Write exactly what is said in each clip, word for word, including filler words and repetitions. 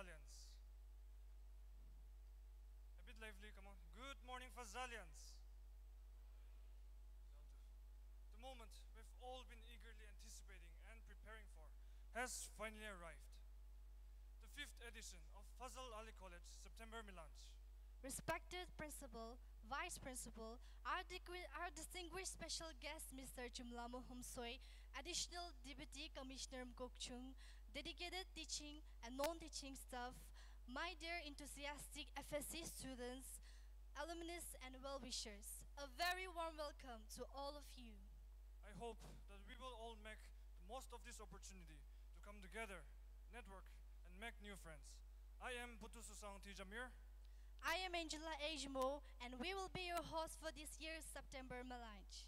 Fazalians. A bit lively, come on. Good morning, Fazalians. The moment we've all been eagerly anticipating and preparing for has finally arrived. The fifth edition of Fazal Ali College September Melange. Respected Principal, Vice Principal, our, digui- our distinguished special guest Mister Jumlamo Humsoy, Additional Deputy Commissioner Mkokchung, dedicated teaching and non-teaching staff, my dear enthusiastic F S C students, alumnus and well-wishers, a very warm welcome to all of you. I hope that we will all make the most of this opportunity to come together, network, and make new friends. I am Putu Susang Tijamir. I am Angela Ajmo, and we will be your host for this year's September Melange.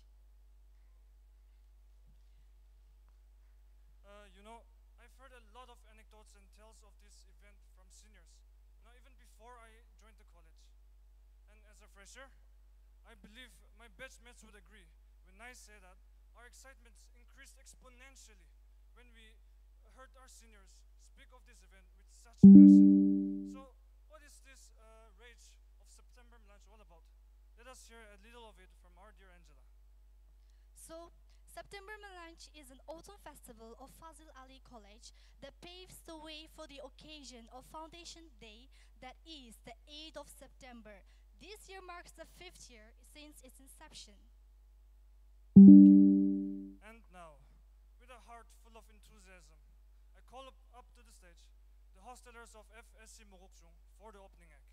Uh, you know, I've heard a lot of anecdotes and tales of this event from seniors, you know, even before I joined the college. And as a fresher, I believe my batchmates would agree when I say that our excitement increased exponentially when we heard our seniors speak of this event with such passion. So, what is this uh, rage of September Melange all about? Let us hear a little of it from our dear Angela. So, September Melange is an autumn festival of Fazil Ali College that paves the way for the occasion of Foundation Day, that is the eighth of September. This year marks the fifth year since its inception. Thank you. And now, with a heart full of enthusiasm, I call up, up to the stage the hostelers of F S C Mogokchung for the opening act.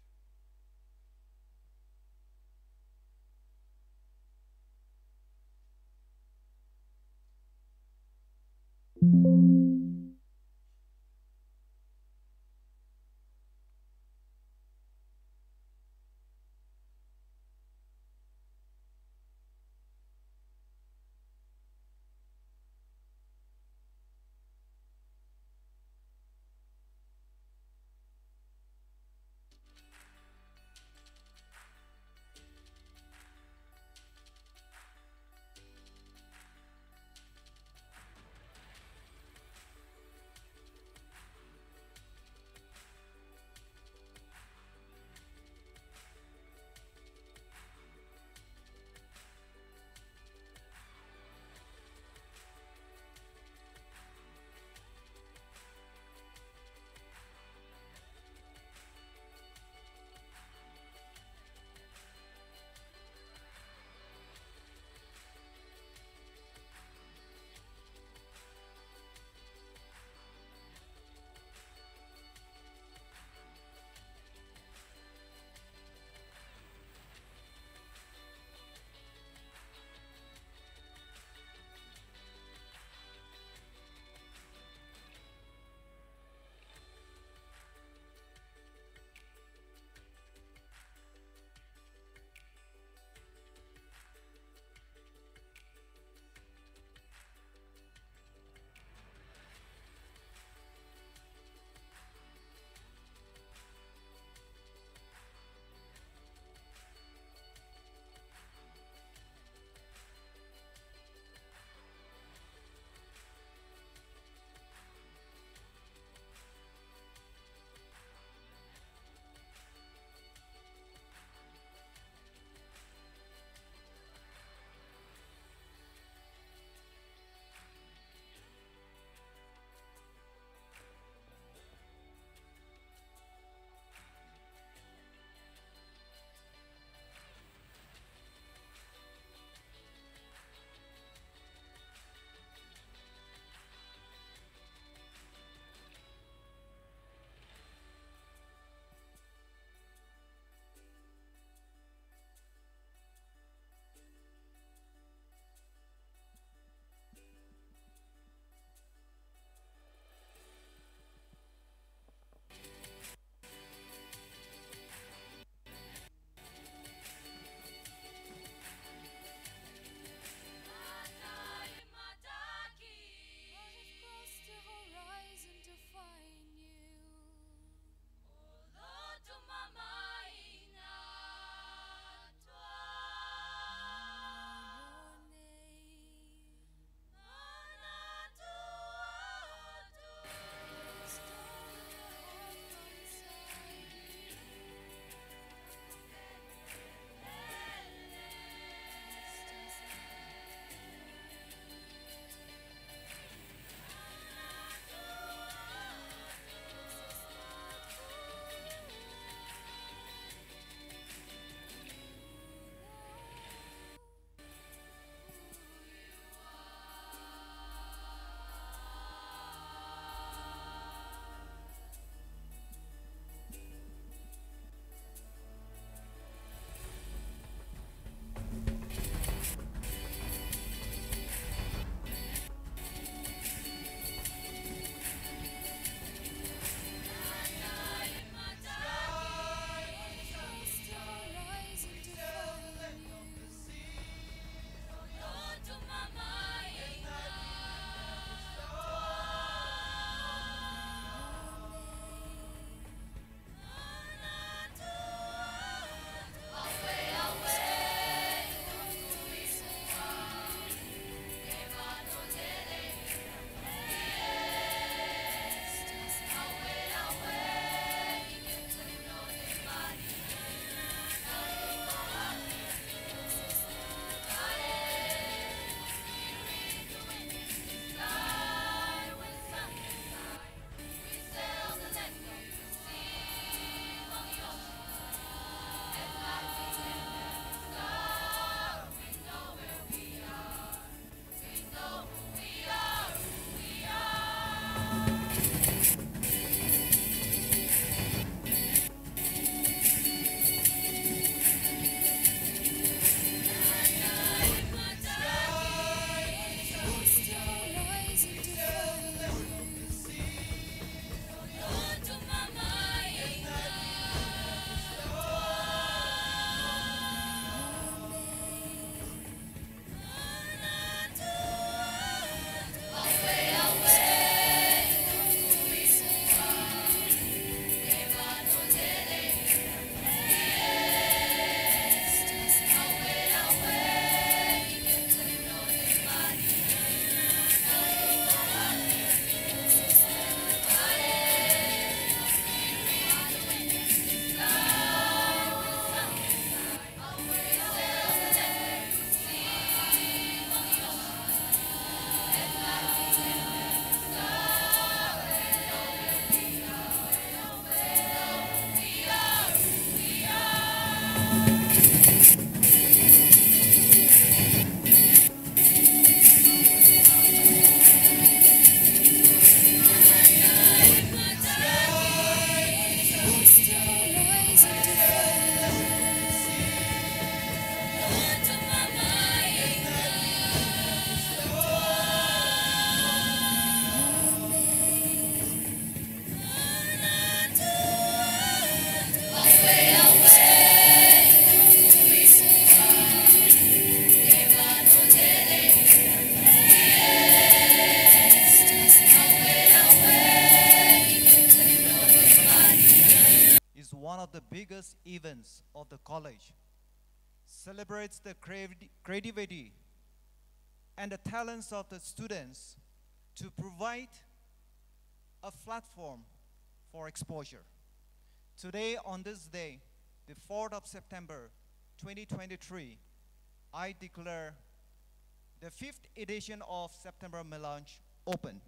of the biggest events of the college, celebrates the creavi- creativity and the talents of the students to provide a platform for exposure. Today, on this day, the fourth of September, twenty twenty-three, I declare the fifth edition of September Melange opened.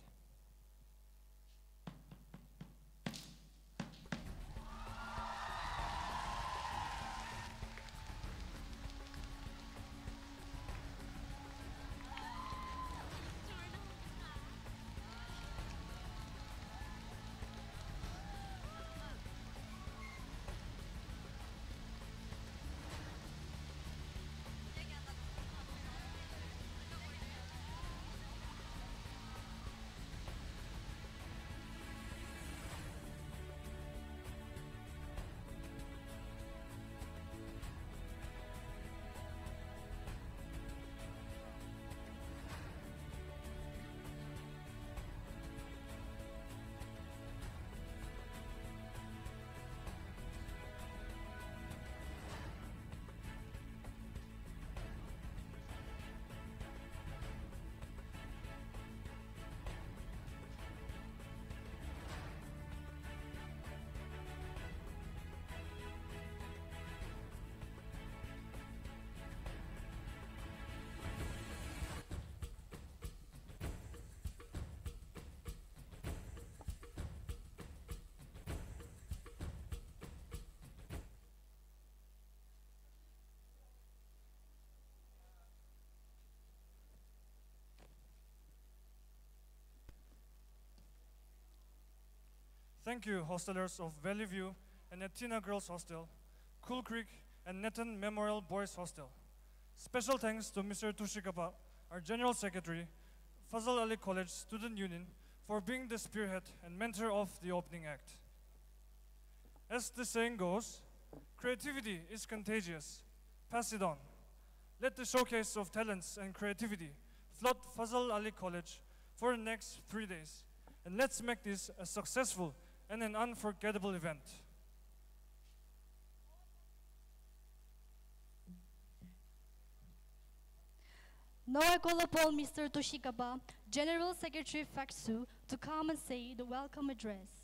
Thank you, hostelers of Valley View and Athena Girls Hostel, Cool Creek, and Nathan Memorial Boys Hostel. Special thanks to Mister Tushikapa, our General Secretary, Fazal Ali College Student Union, for being the spearhead and mentor of the opening act. As the saying goes, creativity is contagious. Pass it on. Let the showcase of talents and creativity flood Fazal Ali College for the next three days. And let's make this a successful and an unforgettable event. Now I call upon Mister Toshikaba, General Secretary Faksu, to come and say the welcome address.